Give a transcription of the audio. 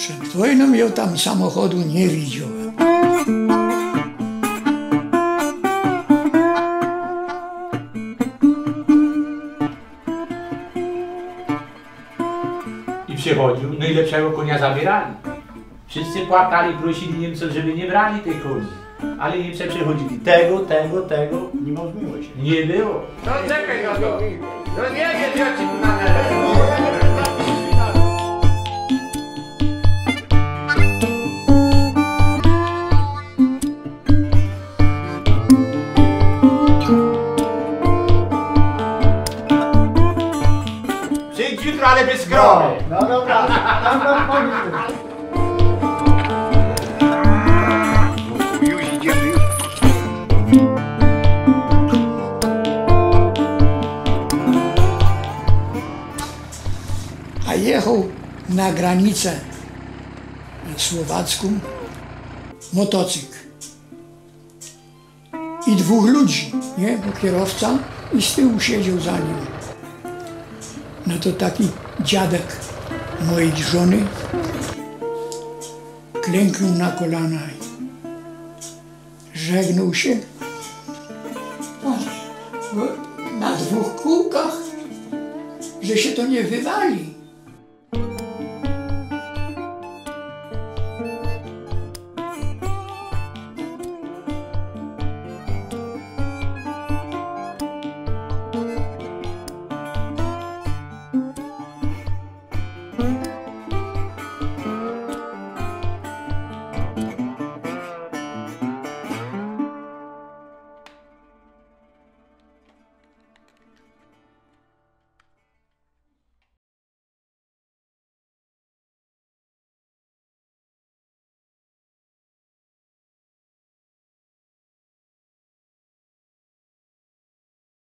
Przed wojną ja tam samochodu nie widziałem. I przychodził, no i lepszego konia zabierali. Wszyscy płakali, prosili Niemców, żeby nie brali tej koni. Ale Niemcy przechodzili. Tego. Nie możliwe się. Nie było. No czekaj, no to. No nie wiem, ja ci tu Przyjdź jutro, ale bez gromy. No dobra, tam pomysł. Już idziemy. A jechał na granicę słowacką motocykl. I dwóch ludzi, nie? Bo kierowca i z tyłu siedział za nim. No to taki dziadek mojej żony klęknął na kolana i żegnał się. Patrz, na dwóch kółkach, że się to nie wywali.